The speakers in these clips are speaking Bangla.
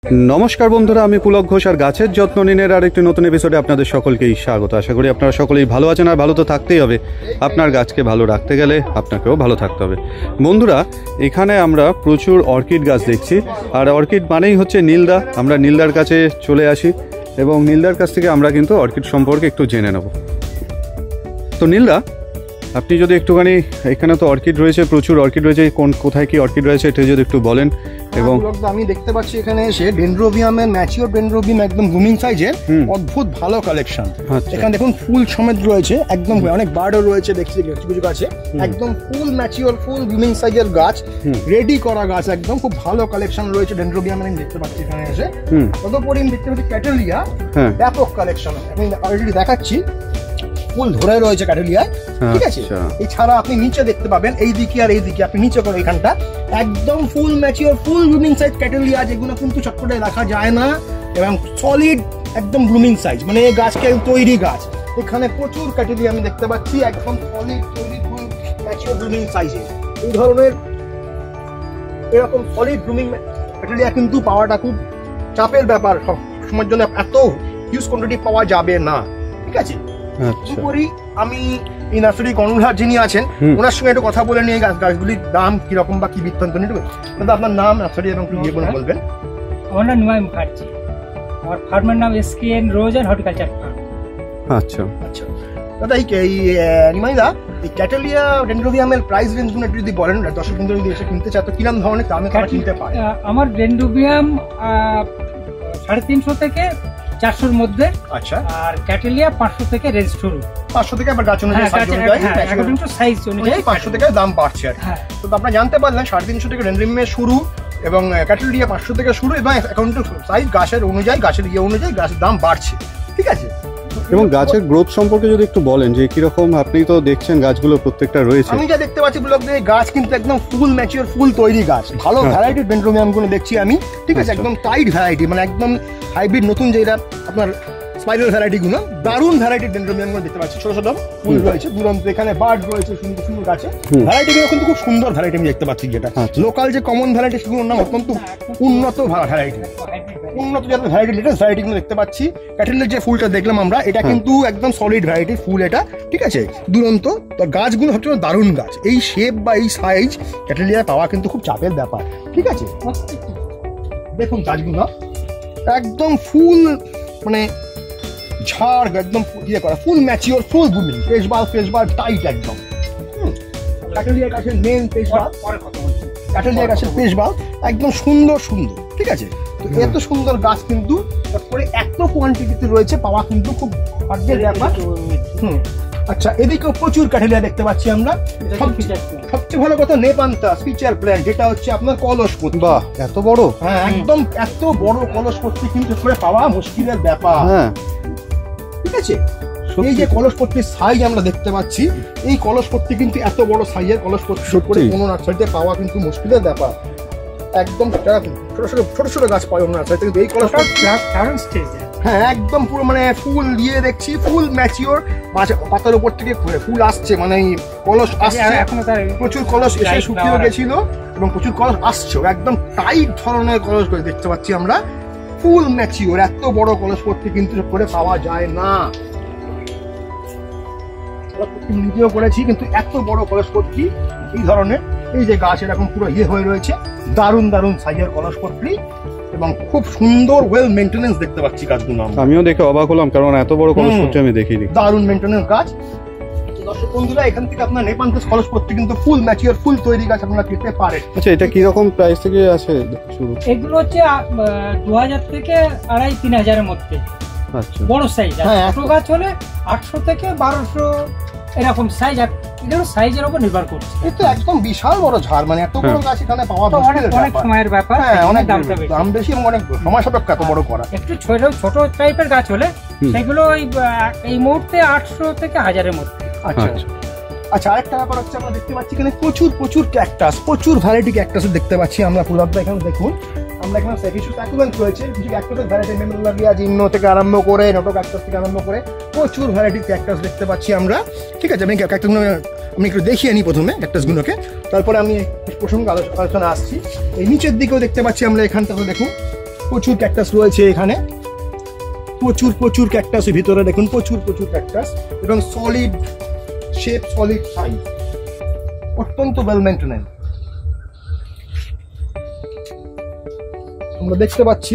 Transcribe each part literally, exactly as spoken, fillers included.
নমস্কার বন্ধুরা, আমি পুলক ঘোষ আর গাছের যত্ন নিনের আর একটি নতুন এপিসোডে আপনাদের সকলকেই স্বাগত। আশা করি আপনারা সকলেই ভালো আছেন, আর ভালো তো থাকতেই হবে। আপনার গাছকে ভালো রাখতে গেলে আপনাকেও ভালো থাকতে হবে। বন্ধুরা, এখানে আমরা প্রচুর অর্কিড গাছ দেখছি, আর অর্কিড মানেই হচ্ছে নীলদা। আমরা নীলদার কাছে চলে আসি এবং নীলদার কাছ থেকে আমরা কিন্তু অর্কিড সম্পর্কে একটু জেনে নেব। তো নীলদা, আপনি যদি একটুখানি, এখানে তো অর্কিড রয়েছে, প্রচুর অর্কিড রয়েছে, কোন কোথায় কি অর্কিড রয়েছে এটা যদি একটু বলেন। এবং আমি দেখতে পাচ্ছি এখানে এসে ডেনড্রোবিয়ামের ম্যাচিওর ডেনড্রোবিয়াম একদম ব্লুমিং সাইজের অদ্ভুত ভালো কালেকশন। এখানে দেখুন ফুল সমেত রয়েছে, একদম অনেক বার্ডও রয়েছে দেখছি কিছু কিছু গাছে, একদম ফুল ম্যাচিওর ফুল ব্লুমিং সাইজের গাছ, রেডি করা গাছ, একদম খুব ভালো কালেকশন রয়েছে ডেনড্রোবিয়াম। আমি দেখতে পাচ্ছি এখানে এসে ততপরি আমি দেখতে পাচ্ছি ক্যাটেলিয়া, ব্যাপক কালেকশন আমি অলরেডি দেখাচ্ছি, ফুল ধরে রয়েছে ক্যাটেলিয়ায়, ঠিক আছে। এছাড়া আপনি নিচে দেখতে পাবেন এই দিকে আর এই দিকে, আপনি নিচে করো এখানটা একদম full mature full blooming size cattleya, যেগুলো কিন্তু চটপটে রাখা যায় না এবং সলিড একদম ব্লুমিং সাইজ, মানে এই গাছকে তৈরি গাছ। এখানে প্রচুর ক্যাটেলিয়া আমি দেখতে পাচ্ছি একদম সলিড তৈরি ফুল ম্যাচিওর ব্লুমিং সাইজে। এই ধরনের এরকম সলিড ব্লুমিং ক্যাটেলিয়া কিন্তু পাওয়াটা খুব চাপের ব্যাপার, সব সময়ের জন্য এত হিউজ কোয়ান্টিটি পাওয়া যাবে না, ঠিক আছে। আমি এই নার্সারি কর্ণধার যিনি আছেন ওনার সঙ্গে একটু কথা বলে নিয়ে গাছগুলির দাম কিরকম বা কি বৃত্তান্ত নিয়ে দাদা, আপনার নাম, নার্সারি এবং ইয়ে করে বলবেন। আমার নাম নিমাই মুখার্জি, আমার ফার্মের নাম SKN rose and horticulture farm. আচ্ছা আচ্ছা দাদা, এই নিমাইদা এই ক্যাটেলিয়া ডেনড্রোবিয়ামের প্রাইস রেঞ্জ গুলো যদি বলেন, দর্শক বন্ধু যদি এসে কিনতে চায় তো কিরকম ধরনের দামে তারা কিনতে পারে? আমার ডেনড্রোবিয়াম সাড়ে তিনশো থেকে চারশোর মধ্যে, আচ্ছা, আর ক্যাটেলিয়া পাঁচশো থেকে রেঞ্জ শুরু, পাঁচশো থেকে আবার গাছ অনুযায়ী সাইজ অনুযায়ী পাঁচশো থেকে দাম বাড়ছে আর কি। তো আপনারা জানতে পারলেন সাড়ে তিনশো থেকে ডেনড্রোবিয়াম শুরু এবং ক্যাটেলিয়া পাঁচশো থেকে শুরু, এবং অ্যাকাউন্ট সাইজ গাছের অনুযায়ী গাছের ইয়ে অনুযায়ী গাছের দাম বাড়ছে, ঠিক আছে। এবং গাছের গ্রোথ সম্পর্কে যদি একটু বলেন যে কিরকম, আপনি তো দেখছেন গাছগুলো প্রত্যেকটা রয়েছে। আমি যা দেখতে পাচ্ছি ব্লক দিয়ে গাছ কিন্তু একদম ফুল ম্যাচিওর ফুল তৈরি গাছ, ভালো ভ্যারাইটির ডেনড্রোবিয়াম গুলো দেখছি আমি, ঠিক আছে, একদম টাইট ভ্যারাইটি, মানে একদম হাইব্রিড নতুন যেটা আপনার স্পাইরাল ভ্যারাইটি গুলো, দারুণ ভ্যারাইটির ডেনড্রোবিয়াম গুলো দেখতে পাচ্ছি। ছোট ছোট ফুল রয়েছে, দুরন্ত এখানে বার্ড রয়েছে, সুন্দর সুন্দর গাছে ভ্যারাইটি গুলো কিন্তু খুব সুন্দর ভ্যারাইটি আমি দেখতে পাচ্ছি। যেটা লোকাল যে কমন ভ্যারাইটি সেগুলো না, অত্যন্ত উন্নত ভ্যারাইটি, উন্নত জাতের ভ্যারাইটি, লেটেস্ট ভ্যারাইটি গুলো দেখতে পাচ্ছি। ক্যাটেলিয়ার যে ফুলটা দেখলাম আমরা, এটা কিন্তু একদম সলিড ভ্যারাইটির ফুল এটা, ঠিক আছে, দুরন্ত। তো গাছগুলো হচ্ছে দারুণ গাছ, এই শেপ বা এই সাইজ ক্যাটেলিয়া পাওয়া কিন্তু খুব চাপের ব্যাপার, ঠিক আছে। দেখুন গাছগুলো একদম ফুল, মানে ঝাড় একদম ইয়ে করা, full mature full blooming, face bar face bar tight একদম। ক্যাটেলিয়া গাছের মেন ফেস বার, ক্যাটেলিয়া গাছের ফেস বার একদম সুন্দর সুন্দর, ঠিক আছে। তো এত সুন্দর গাছ কিন্তু তারপরে এত কোয়ান্টিটিতে রয়েছে, পাওয়া কিন্তু খুব ভাগ্যের ব্যাপার। হুম আচ্ছা, এদিকেও প্রচুর ক্যাটেলিয়া দেখতে পাচ্ছি আমরা। সবচেয়ে ভালো কথা নেপান্থাস ফিচার প্ল্যান্ট, যেটা হচ্ছে আপনার কলসপতি। বাহ, এত বড়! হ্যাঁ, একদম এত বড় কলসপতি কিন্তু করে পাওয়া মুশকিলের ব্যাপার, হ্যাঁ, ঠিক আছে। এই যে কলসপত্রির সাইজ আমরা দেখতে পাচ্ছি, এই কলসপত্রি কিন্তু এত বড় সাইজের কলসপত্রি করে কোনো নার্সারিতে পাওয়া কিন্তু মুশকিলের ব্যাপার। একদম ছোট ছোট ছোট ছোট গাছ পাওয়া অন্য নার্সারিতে, কিন্তু এই কলসপত্রি হ্যাঁ একদম পুরো মানে ফুল দিয়ে দেখছি, ফুল ম্যাচিওর, পাতার উপর থেকে ফুল আসছে, মানে কলস আসছে, প্রচুর কলস এসে শুকিয়ে গেছিল এবং প্রচুর কলস আসছে, একদম টাইট ধরনের কলস করে দেখতে পাচ্ছি আমরা, ফুল ম্যাচিওর। এত বড় কলসপত্রি কিন্তু করে পাওয়া যায় না, ভিডিও করেছি, কিন্তু এত বড় কলসপত্রি এই ধরনের, এই যে গাছ এরকম পুরো ইয়ে হয়ে রয়েছে, দারুণ দারুণ সাইজের কলসপত্রি এবং খুব সুন্দর ওয়েল মেইনটেনেন্স দেখতে পাচ্ছি গাছগুলো। আমিও দেখে অবাক হলাম, কারণ এত বড় কলসপত্রি আমি দেখিনি। দারুণ মেইনটেনেন্স গাছ। দর্শক বন্ধুরা, এখান থেকে আপনার নেপান্থাস কলসপত্রি কিন্তু ফুল ম্যাচিওর ফুল তৈরি গাছ আপনারা পেতে পারেন। আচ্ছা, এটা কি রকম প্রাইস থেকে আছে শুরু? এগুলো হচ্ছে দু হাজার থেকে আড়াই তিন হাজারের মধ্যে, আচ্ছা, বড় সাইজ। হ্যাঁ, ছোট গাছ হলে আটশো থেকে বারোশো এরকম সাইজ, এগুলো সাইজের উপর নির্ভর করছে। কিন্তু একদম বিশাল বড় ঝাড়, মানে এত বড় গাছ এখানে পাওয়া অনেক সময়ের ব্যাপার, অনেক দাম বেশি এবং অনেক সময় সাপেক্ষ এত বড় করা। একটু ছোট ছোট টাইপের গাছ হলে সেগুলো এই মুহূর্তে আটশো থেকে হাজারের মধ্যে। আচ্ছা আচ্ছা, আরেকটা ব্যাপার হচ্ছে আমরা দেখতে পাচ্ছি এখানে প্রচুর প্রচুর ক্যাকটাস, প্রচুর ভ্যারাইটি ক্যাকটাস দেখতে পাচ্ছি আমরা। পুরোটা এখানে দেখুন, আমরা এখানে কিছু সাকুলেন্ট রয়েছে, কিছু ক্যাকটাসের ভ্যারাইটি, মেমোরিয়া জিম্নো থেকে আরম্ভ করে নোটো ক্যাকটাস থেকে আরম্ভ করে প্রচুর ভ্যারাইটির ক্যাকটাস দেখতে পাচ্ছি আমরা, ঠিক আছে। আমি ক্যাকটাসগুলো আমি একটু দেখিয়ে নিই প্রথমে ক্যাকটাসগুলোকে, তারপরে আমি প্রসঙ্গে আলোচনা আসছি। এই নিচের দিকেও দেখতে পাচ্ছি আমরা, এখানটাতে দেখুন প্রচুর ক্যাকটাস রয়েছে এখানে, প্রচুর প্রচুর ক্যাকটাসের ভিতরে দেখুন প্রচুর প্রচুর ক্যাকটাস এবং সলিড শেপ, সলিড সাইজ, অত্যন্ত ওয়েল মেইনটেনেন্স। আমরা দেখতে পাচ্ছি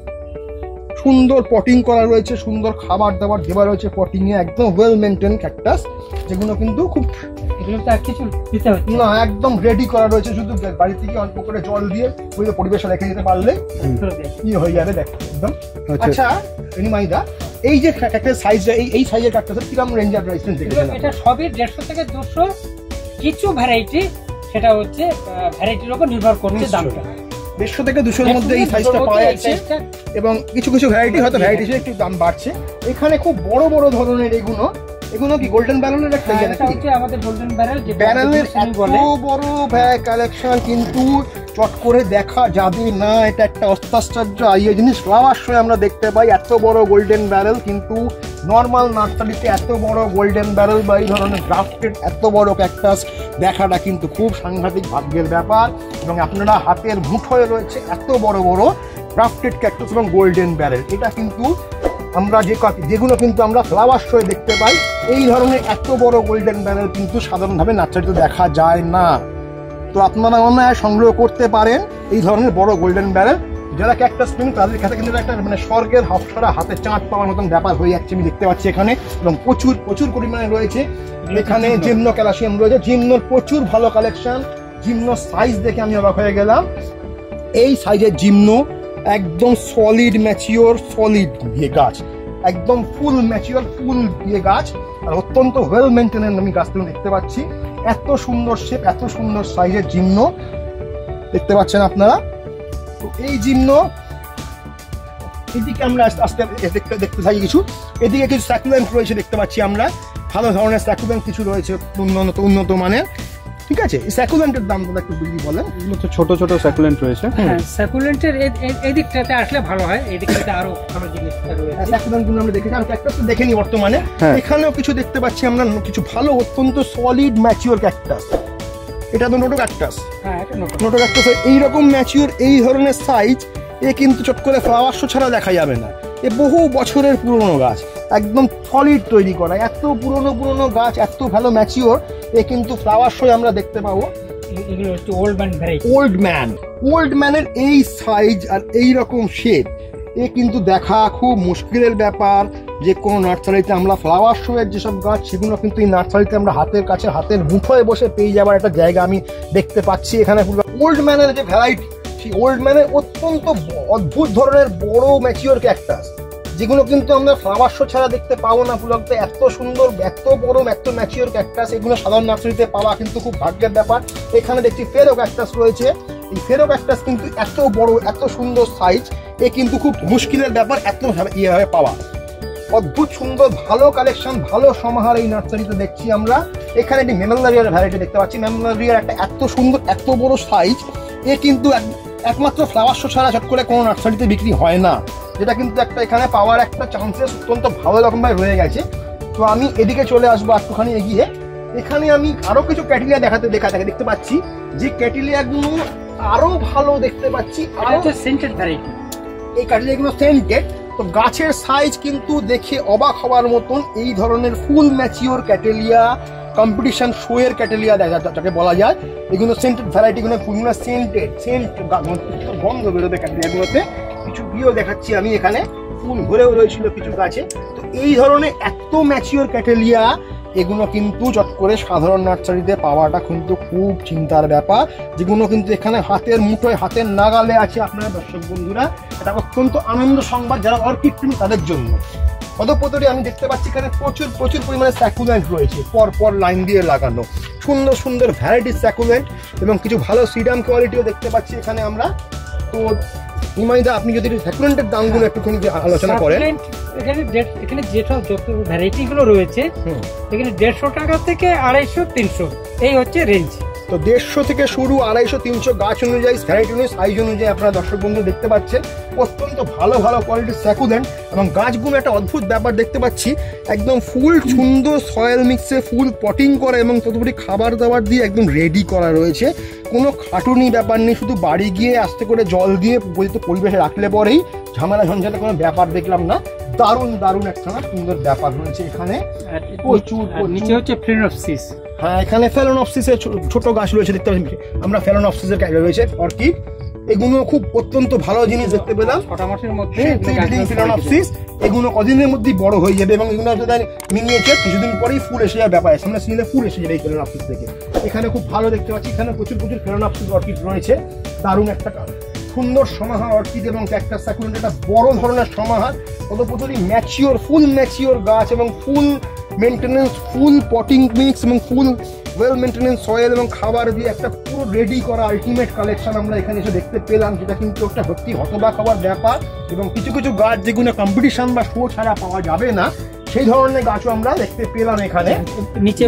সুন্দর পটিং করা রয়েছে, সুন্দর খাবার দাবার দেওয়া রয়েছে পটিং এ, একদম ওয়েল মেইনটেন ক্যাকটাস, যেগুলো কিন্তু খুব কিছু দিতে হচ্ছে না, একদম রেডি করা রয়েছে। শুধু বাড়ি থেকে অল্প করে জল দিয়ে ওই পরিবেশে রেখে দিতে পারলে কি হয়ে যাবে দেখো একদম। আচ্ছা রিমাইদা, এই যে ক্যাকটাস সাইজটা, এই এই সাইজের ক্যাকটাসের কিরকম রেঞ্জার প্রাইস দেখেছেন? এটা সবই দেড়শো থেকে দুশো, কিছু ভ্যারাইটি সেটা হচ্ছে ভ্যারাইটির উপর নির্ভর করছে দামটা। দেড়শো থেকে দুশোর মধ্যে এই সাইজটা পাওয়া যাচ্ছে এবং কিছু কিছু ভ্যারাইটি হয়তো ভ্যারাইটি হিসেবে একটু দাম বাড়ছে। এখানে খুব বড় বড় ধরনের এগুলো, এগুলো কি গোল্ডেন ব্যারেলের একটা ইয়ে নাকি? হচ্ছে আমাদের গোল্ডেন ব্যারেল, যে ব্যারেলের এত বড় ভ্যারাইটি কালেকশন কিন্তু চট করে দেখা যাবে না। এটা একটা অত্যাশ্চর্য আইয়ে জিনিস। ফ্লাওয়ার শোয়ে আমরা দেখতে পাই এত বড় গোল্ডেন ব্যারেল, কিন্তু নর্মাল নার্সারিতে এত বড় গোল্ডেন ব্যারেল বা এই ধরনের গ্রাফটেড এত বড় ক্যাকটাস দেখাটা কিন্তু খুব সাংঘাতিক ভাগ্যের ব্যাপার। এবং আপনারা হাতের মুঠোয় রয়েছে এত বড় বড় গ্রাফটেড ক্যাকটাস এবং গোল্ডেন ব্যারেল। এটা কিন্তু আমরা যে যেগুলো কিন্তু আমরা ফ্লাওয়ার শোয়ে দেখতে পাই, এই ধরনের এত বড় গোল্ডেন ব্যারেল কিন্তু সাধারণভাবে নার্সারিতে দেখা যায় না। তো আপনারা অনায়াসে সংগ্রহ করতে পারেন এই ধরনের বড় গোল্ডেন ব্যারেল। যারা ক্যাকটাস প্রেমী তাদের কাছে কিন্তু একটা মানে স্বর্গের হাফসারা হাতে চাঁদ পাওয়ার মতন ব্যাপার হয়ে যাচ্ছে আমি দেখতে পাচ্ছি এখানে। এবং প্রচুর প্রচুর পরিমাণে রয়েছে এখানে জিমনো ক্যালসিয়াম রয়েছে, জিমনোর প্রচুর ভালো কালেকশন। জিমনো সাইজ দেখে আমি অবাক হয়ে গেলাম, এই সাইজের জিমনো একদম সলিড ম্যাচিওর সলিড দিয়ে গাছ, একদম ফুল ম্যাচিওর ফুল দিয়ে গাছ, আর অত্যন্ত ওয়েল মেইনটেনেন্স আমি গাছগুলো দেখতে পাচ্ছি। এত সুন্দর শেপ, এত সুন্দর সাইজের জিমনো দেখতে পাচ্ছেন আপনারা। তো এই জিমনো এদিকে আমরা আস্তে আস্তে দেখতে দেখতে থাকি কিছু, এদিকে কিছু স্যাকুলেন্ট রয়েছে দেখতে পাচ্ছি আমরা, ভালো ধরনের স্যাকুলেন্ট কিছু রয়েছে উন্নত উন্নত মানের। ঠিক আছে, এই স্যাকুলেন্টের দামটা একটু বুঝি বলেন। এগুলো তো ছোট ছোট স্যাকুলেন্ট রয়েছে। হ্যাঁ, স্যাকুলেন্টের এই দিকটাতে আসলে ভালো হয়, এই দিকটাতে আরো ভালো জিনিস রয়েছে। স্যাকুলেন্টগুলো আমরা দেখেছি, আমি ক্যাকটাস তো দেখেনি বর্তমানে, এখানেও কিছু দেখতে পাচ্ছি আমরা, কিছু ভালো অত্যন্ত সলিড ম্যাচিওর ক্যাকটাস। এটা তো নোটো ক্যাকটাস। হ্যাঁ, এটা নোটো নোটো ক্যাকটাস এইরকম ম্যাচিওর, এই ধরনের সাইজ এ কিন্তু চট করে ফ্লাওয়ার শো ছাড়া দেখা যাবে না। এ বহু বছরের পুরনো গাছ, একদম সলিড তৈরি করা, এত পুরনো পুরনো গাছ, এত ভালো ম্যাচিওর, এ কিন্তু ফ্লাওয়ার শো আমরা দেখতে পাবো। এগুলো হচ্ছে old man variety. Old man old ম্যানের এই সাইজ আর এই রকম শেপ এ কিন্তু দেখা খুব মুশকিলের ব্যাপার। যে কোনো নার্সারিতে আমরা ফ্লাওয়ার শো এর যেসব গাছ সেগুলো কিন্তু এই নার্সারিতে আমরা হাতের কাছে হাতের মুঠোয় বসে পেয়ে যাবার একটা জায়গা আমি দেখতে পাচ্ছি এখানে। ওল্ড ম্যানের যে ভ্যারাইটি, সেই ওল্ড ম্যানের অত্যন্ত অদ্ভুত ধরনের বড় ম্যাচিওর ক্যাকটাস, যেগুলো কিন্তু আমরা ফ্লাওয়ার শো ছাড়া দেখতে পাবো না। পুরোতে এত সুন্দর, এত বড়, এত ম্যাচিওর ক্যাকটাস এগুলো সাধারণ নার্সারিতে পাওয়া কিন্তু খুব ভাগ্যের ব্যাপার। এখানে দেখছি ফেরো ক্যাকটাস রয়েছে, এই ফেরো ক্যাকটাস কিন্তু এত বড়, এত সুন্দর সাইজ, এ কিন্তু খুব মুশকিলের ব্যাপার এত ইয়েভাবে পাওয়া। অদ্ভুত সুন্দর ভালো কালেকশন, ভালো সমাহার এই নার্সারিতে দেখছি আমরা। এখানে একটি মেমোরিয়ার ভ্যারাইটি দেখতে পাচ্ছি, মেমোরিয়ার একটা এত সুন্দর, এত বড় সাইজ, এ কিন্তু একমাত্র ফ্লাওয়ার শো ছাড়া চট করে কোনো নার্সারিতে বিক্রি হয় না, যেটা কিন্তু একটা এখানে পাওয়ার একটা চান্সেস অত্যন্ত ভালো রকমভাবে রয়ে গেছে। তো আমি এদিকে চলে আসবো একটুখানি এগিয়ে। এখানে আমি আরো কিছু ক্যাটেলিয়া দেখাতে দেখা থাকে দেখতে পাচ্ছি, যে ক্যাটেলিয়াগুলো আরো ভালো দেখতে পাচ্ছি, আরো সেন্টেড ভ্যারাইটি। এই ক্যাটেলিয়াগুলো সেন্টেড, তো গাছের সাইজ কিন্তু দেখে অবাক হওয়ার মতন। এই ধরনের full mature cattleya, competition show এর ক্যাটেলিয়া দেখা যাকে বলা যায়, এগুলো সেন্টেড ভ্যারাইটিগুলো ফুলগুলো সেন্টেড, সেন্ট গন্ধ বেরোবে ক্যাটেলিয়াগুলোতে। কিছু বিও দেখাচ্ছি আমি, এখানে ফুল ভরেও রয়েছিল কিছু গাছে। তো এই ধরনের এত ম্যাচিওর ক্যাটেলিয়া এগুলো কিন্তু চট করে সাধারণ নার্সারিতে পাওয়াটা কিন্তু খুব চিন্তার ব্যাপার, যেগুলো কিন্তু এখানে হাতের মুঠোয়, হাতের নাগালে আছে আপনারা দর্শক বন্ধুরা। এটা অত্যন্ত আনন্দ সংবাদ যারা অর্কিড প্রেমী তাদের জন্য। পদপতরে আমি দেখতে পাচ্ছি এখানে প্রচুর প্রচুর পরিমাণে স্যাকুলেন্ট রয়েছে, পর পর লাইন দিয়ে লাগানো সুন্দর সুন্দর ভ্যারাইটির স্যাকুলেন্ট, এবং কিছু ভালো সিডাম কোয়ালিটিও দেখতে পাচ্ছি এখানে আমরা। তো নিমাইদা, আপনি যদি স্যাকুলেন্টের দামগুলো একটুখানি আলোচনা করেন। এখানে এখানে যেটা যত ভ্যারাইটি গুলো রয়েছে, এখানে দেড়শো টাকা থেকে আড়াইশো তিনশো এই হচ্ছে রেঞ্জ। তো দেড়শো থেকে শুরু, আড়াইশো তিনশো গাছ অনুযায়ী, ভ্যারাইটি অনুযায়ী, সাইজ অনুযায়ী আপনারা দর্শক বন্ধু দেখতে পাচ্ছেন অত্যন্ত ভালো ভালো কোয়ালিটির স্যাকুলেন্ট। এবং গাছগুলো একটা অদ্ভুত ব্যাপার দেখতে পাচ্ছি, একদম ফুল সুন্দর সয়েল মিক্সে ফুল পটিং করা এবং ততপরি খাবার দাবার দিয়ে একদম রেডি করা রয়েছে। কোনো খাটুনি ব্যাপার নেই, শুধু বাড়ি গিয়ে আস্তে করে জল দিয়ে উপযুক্ত পরিবেশে রাখলে পরেই ঝামেলা ঝঞ্ঝাটা কোনো ব্যাপার দেখলাম না। দারুণ দারুণ একটা সুন্দর ব্যাপার রয়েছে এখানে। প্রচুর নিচে হচ্ছে ফ্রেনোপসিস। হ্যাঁ, এখানে ফেলোনপসিসের ছোট গাছ রয়েছে দেখতে পাচ্ছি আমরা। ফেলোনপসিসের রয়েছে অর্কিড, এগুলো খুব অত্যন্ত ভালো জিনিস দেখতে পেলাম। ছটা মাসের মধ্যে ফেলোনপসিস এগুলো কদিনের মধ্যেই বড় হয়ে যাবে এবং এগুলো মিনিয়েচার কিছুদিন পরেই ফুল এসে যাবে ব্যাপার, সামনে সিনে ফুল এসে যাবে এই ফেলোনপসিস থেকে। এখানে খুব ভালো দেখতে পাচ্ছি, এখানে প্রচুর প্রচুর ফেলোনপসিস অর্কিড রয়েছে। দারুণ একটা সুন্দর সমাহার অর্কিড এবং ক্যাকটাস সাকুলেন্ট, একটা বড় ধরনের সমাহার। তদুপরি ম্যাচিওর ফুল ম্যাচিওর গাছ এবং full maintenance, full potting mix এবং ফুল ওয়েল মেনটেনেন্স সয়েল এবং খাবার দিয়ে একটা পুরো রেডি করা আলটিমেট কালেকশন আমরা এখানে এসে দেখতে পেলাম, যেটা কিন্তু একটা সত্যি হতবাক হওয়ার ব্যাপার। এবং কিছু কিছু গাছ যেগুলো কম্পিটিশন বা শো ছাড়া পাওয়া যাবে না, সেই ধরনের গাছও আমরা দেখতে পেলাম এখানে। নিচে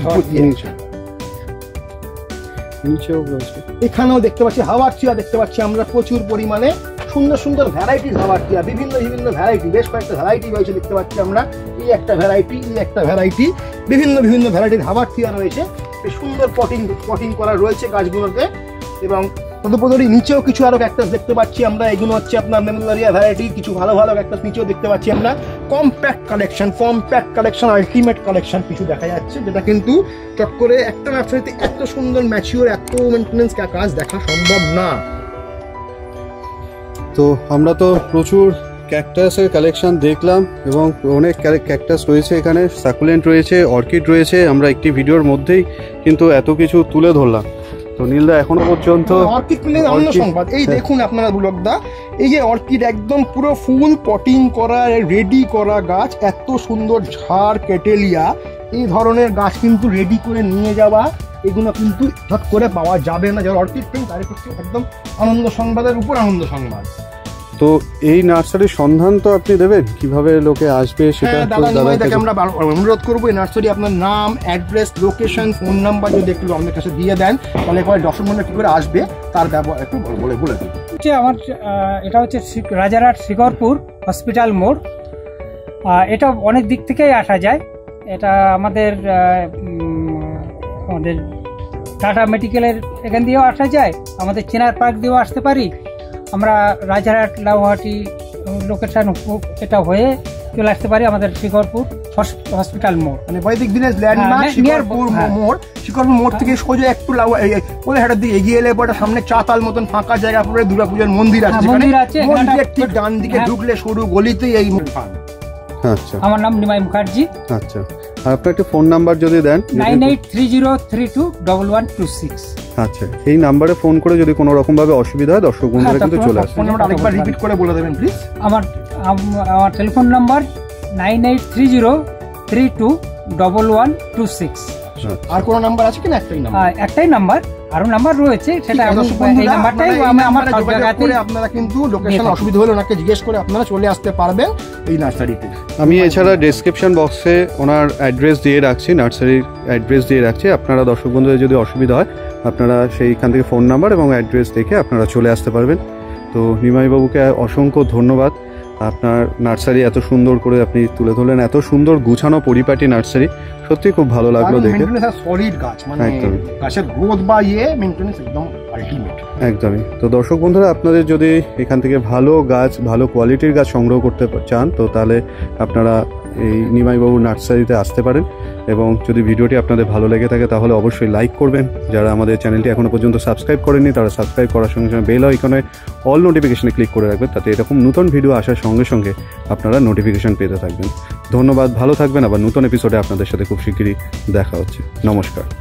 এখানেও দেখতে পাচ্ছি হাওয়ার চিয়া, দেখতে পাচ্ছি আমরা প্রচুর পরিমাণে সুন্দর সুন্দর ভ্যারাইটির হাওয়ার চিয়া, বিভিন্ন বিভিন্ন ভ্যারাইটি, বেশ কয়েকটা ভ্যারাইটি রয়েছে দেখতে পাচ্ছি আমরা। এই একটা ভ্যারাইটি, এই একটা ভ্যারাইটি, বিভিন্ন বিভিন্ন ভ্যারাইটির হাওয়ার চিয়া রয়েছে। বেশ সুন্দর পটিং পটিং করা রয়েছে গাছগুলোতে। এবং তদুপরি নিচেও কিছু আরো ক্যাকটাস দেখতে পাচ্ছি আমরা। এগুলো হচ্ছে আপনার মেমোরিয়া ভ্যারাইটি, কিছু ভালো ভালো ক্যাকটাস নিচেও দেখতে পাচ্ছি আমরা। Compact collection, compact collection, ultimate collection কিছু দেখা যাচ্ছে, যেটা কিন্তু চট করে একটা নার্সারিতে এত সুন্দর ম্যাচিওর, এত মেনটেনেন্স কাজ দেখা সম্ভব না। তো আমরা তো প্রচুর ক্যাকটাসের কালেকশন দেখলাম এবং অনেক ক্যাকটাস রয়েছে এখানে, সাকুলেন্ট রয়েছে, অর্কিড রয়েছে। আমরা একটি ভিডিওর মধ্যেই কিন্তু এত কিছু তুলে ধরলাম। তো নীলদা এখনো পর্যন্ত অর্কিড মিলে অন্য সংবাদ, এই দেখুন আপনারা বুলকদা, এই যে অর্কিড একদম পুরো ফুল পটিং করা রেডি করা গাছ, এত সুন্দর ঝাড় ক্যাটেলিয়া, এই ধরনের গাছ কিন্তু রেডি করে নিয়ে যাওয়া, এগুলো কিন্তু হঠাৎ করে পাওয়া যাবে না। যারা অর্কিড পেন তাদের পক্ষে একদম আনন্দ সংবাদের উপর আনন্দ সংবাদ। তো এই নার্সারির সন্ধান তো আপনি দেবেন, কিভাবে লোকে আসবে সেটা দাদাকে আমরা অনুরোধ করবো। এই নার্সারি আপনার নাম, অ্যাড্রেস, লোকেশন, ফোন নাম্বার যদি একটু আমাদের কাছে দিয়ে দেন, তাহলে পরে দর্শক মন্ডল কি করে আসবে তার ব্যবহার একটু বলে বলে দিন। আমার এটা হচ্ছে রাজারহাট শিকরপুর হসপিটাল মোড়। এটা অনেক দিক থেকেই আসা যায়। এটা আমাদের আমাদের টাটা মেডিকেলের এখান দিয়েও আসা যায়, আমাদের চেনার পার্ক দিয়েও আসতে পারি। আমরা রাজারহাট লাউহাটি লোকেশন এটা হয়ে চলে আসতে পারি আমাদের শিকরপুর হসপিটাল মোড়, মানে বৈদিক ভিলেজ ল্যান্ডমার্ক শিকরপুর মোড়। শিকরপুর মোড় থেকে সোজা একটু কোলেহাটের দিকে এগিয়ে এলে পরে সামনে চাতাল মতন ফাঁকা জায়গা পরে দুর্গাপূজার মন্দির আছে, মন্দিরের ঠিক ডান দিকে ঢুকলে সরু গলিতেই এই মুখান। আচ্ছা, আমার নাম নিমাই মুখার্জি। আচ্ছা, আর আপনার একটা ফোন নাম্বার যদি দেন। Nine eight three zero three two double one two six. আচ্ছা, এই নাম্বারে ফোন করে যদি কোনো রকম ভাবে অসুবিধা হয় দর্শক বন্ধুরা কিন্তু চলে আসবে। ফোন নাম্বার আরেকবার রিপিট করে বলে দেবেন প্লিজ। আমার আমার telephone number nine eight three zero three two double one two six. আর কোনো নাম্বার আছে কিনা? একটাই নাম্বার। একটাই নাম্বার, আরো নাম্বার রয়েছে, সেটা এই নাম্বারটাই আমার সব জায়গাতে। আপনারা কিন্তু লোকেশন অসুবিধা হলে ওনাকে জিজ্ঞেস করে আপনারা চলে আসতে পারবেন এই নার্সারিতে। আমি এছাড়া ডেসক্রিপশন বক্সে ওনার অ্যাড্রেস দিয়ে রাখছি, নার্সারির অ্যাড্রেস দিয়ে রাখছি। আপনারা দর্শক বন্ধুদের যদি অসুবিধা হয় আপনারা সেইখান থেকে ফোন নাম্বার এবং অ্যাড্রেস দেখে আপনারা চলে আসতে পারবেন। তো নিমাইবাবুকে অসংখ্য ধন্যবাদ, আপনার নার্সারি এত সুন্দর করে আপনি তুলে ধরলেন, এত সুন্দর গুছানো পরিপাটি নার্সারি, সত্যি খুব ভালো লাগলো দেখে। সলিড গাছ, মানে গাছের গ্রোথ বা ইয়ে মেইনটেনেন্স একদম আলটিমেট। একদমই। তো দর্শক বন্ধুরা, আপনাদের যদি এখান থেকে ভালো গাছ, ভালো কোয়ালিটির গাছ সংগ্রহ করতে চান তো তাহলে আপনারা এই নিমাইবাবুর নার্সারিতে আসতে পারেন। এবং যদি ভিডিওটি আপনাদের ভালো লেগে থাকে তাহলে অবশ্যই লাইক করবেন। যারা আমাদের চ্যানেলটি এখনও পর্যন্ত সাবস্ক্রাইব করেননি তারা সাবস্ক্রাইব করার সঙ্গে সঙ্গে বেল আইকনে অল নোটিফিকেশনে ক্লিক করে রাখবেন, তাতে এরকম নতুন ভিডিও আসার সঙ্গে সঙ্গে আপনারা নোটিফিকেশন পেতে থাকবেন। ধন্যবাদ, ভালো থাকবেন। আবার নতুন এপিসোডে আপনাদের সাথে খুব শিগগিরই দেখা হচ্ছে। নমস্কার।